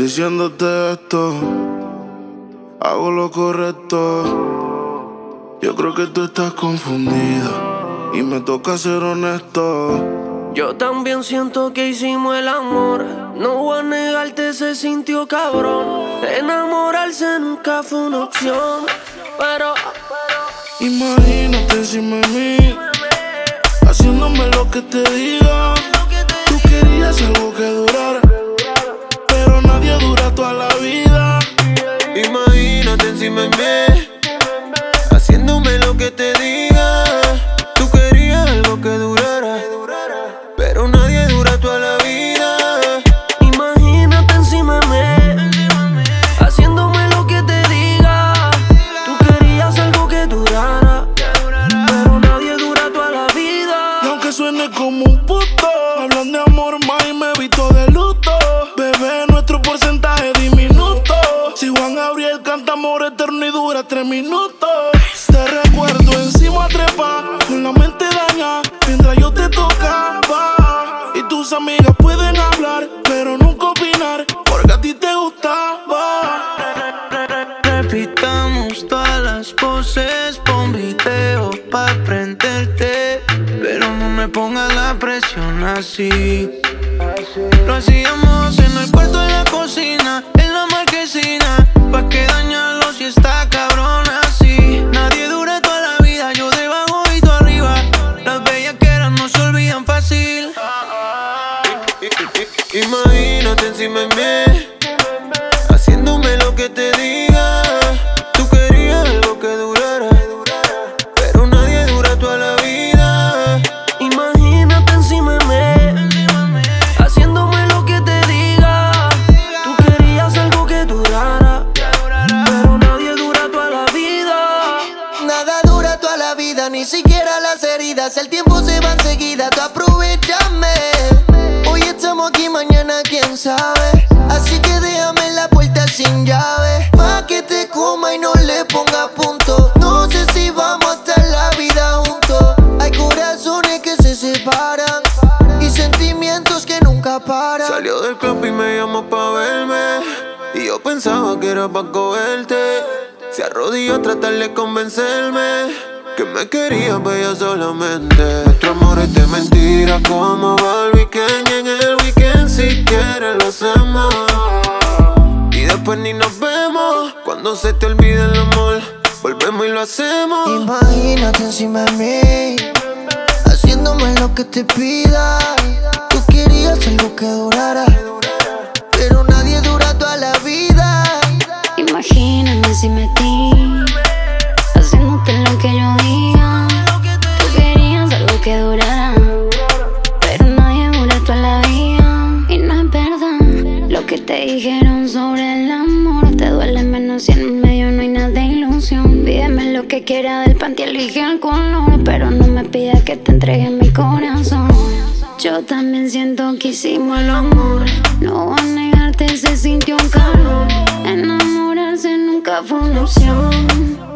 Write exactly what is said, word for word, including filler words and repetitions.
Diciéndote esto, hago lo correcto. Yo creo que tú estás confundida y me toca ser honesto. Yo también siento que hicimos el amor. No voy a negarte, se sintió cabrón. Enamorarse nunca fue una opción, pero imagínate encima de mí, haciéndome lo que te diga. Tú querías algo que durara, pero nadie dura toda la vida. Imagínate encima de mí, haciéndome lo que te diga. Tú querías algo que durara, pero nadie dura toda la vida. Imagínate encima de mí, haciéndome lo que te diga. Tú querías algo que durara, pero nadie dura toda la vida. Y aunque suene como un puto, hablan de amor más y me visto de luto. Bebé, nuestro porcentaje diminuto. Si Juan Gabriel canta amor eterno y dura tres minutos. Te recuerdo encima trepa, con la mente daña, mientras yo te tocaba. Y tus amigas pueden hablar, pero nunca opinar, porque a ti te gustaba. Repitamos todas las poses, pon video pa' prenderte, pero no me pongas la presión así. Lo hacíamos en el cuarto de la cocina, en la marquesina, pa' que dañarlo si está cabrón así. Nadie dura toda la vida, yo debajo y tú arriba. Las bellaqueras no se olvidan fácil. Imagínate encima de mí, haciéndome lo que te diga. Tú querías algo que durara, pero nadie dura toda la vida. Imagínate encima de mí, haciéndome lo que te diga. Tú querías algo que durara, pero nadie dura toda la vida. Nada dura toda la vida, ni siquiera las heridas. El tiempo se va enseguida, tú aprovechame. Hoy estamos aquí, mañana quién sabe. Así que déjame la puerta sin llave, pa' que te coma y no le ponga punto. No sé si vamos a estar la vida juntos. Hay corazones que se separan y sentimientos que nunca paran. Salió del club y me llamó pa' verme, y yo pensaba que era pa' cogerte. Se arrodilló a tratar de convencerme que me quería bella solamente. Nuestro amor es de mentira, como va el weekend. Y en el weekend si quieres lo hacemos, y después ni nos vemos. Cuando se te olvida el amor, volvemos y lo hacemos. Imagínate encima de mí, haciéndome lo que te pida. Tú querías algo que durara, pero nadie dura toda la vida. Imagíname encima de ti, haciéndote lo que yo diga. Tú querías algo que durara, pero nadie dura toda la vida. Y no es verdad lo que te dijeron sobre el amor. Te duele menos si en el medio no hay nada de ilusión. Pídeme lo que quiera del panty, elige el color, pero no me pidas que te entregue mi corazón. Yo también siento que hicimos el amor. No voy a negarte, se sintió un calor. Enamorarse nunca fue una opción.